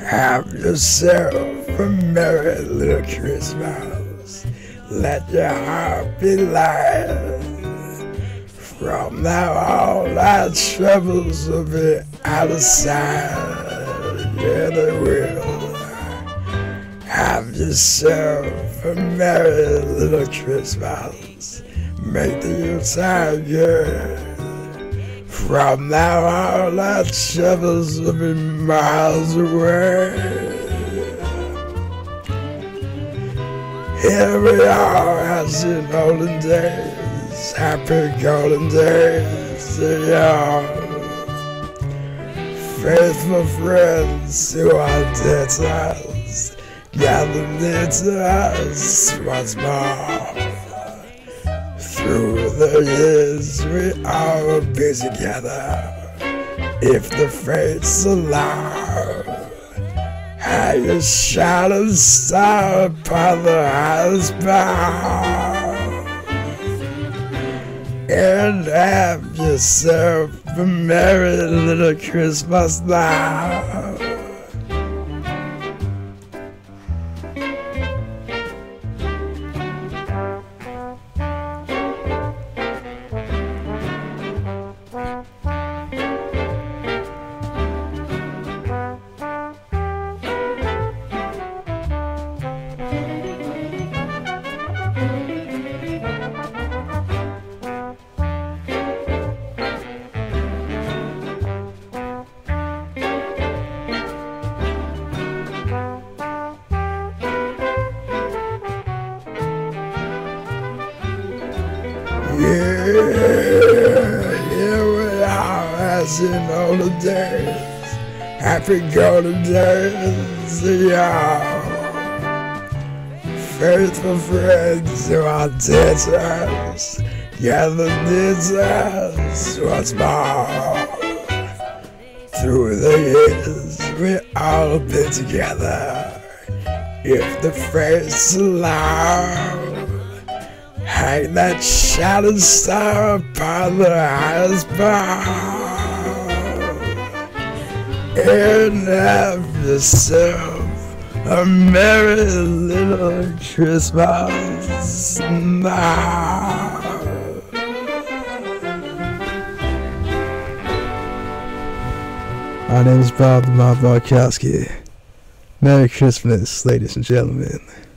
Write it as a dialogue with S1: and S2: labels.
S1: Have yourself a merry little Christmas. Let your heart be light. From now on, our troubles will be out of sight. Yeah, they will. Have yourself a merry little Christmas. Make the Yuletide good. From now on, our troubles will be miles away. Here we are, as in olden days, happy golden days, yeah. Faithful friends who are dead to us, gather near to us once more. Through the years we all will be together, if the fates allow. Hang a shining star upon the highest bough, and have yourself a merry little Christmas now. Yeah, here we are, as in olden days, happy golden days, yeah. Faithful friends who are dead to us, gather near to us once more. Through the years we all be together, if the fates allow. Hang that shining star upon the highest bough, and have yourself a merry little Christmas now. My name is Bob the Mob Barkowski. Merry Christmas, ladies and gentlemen.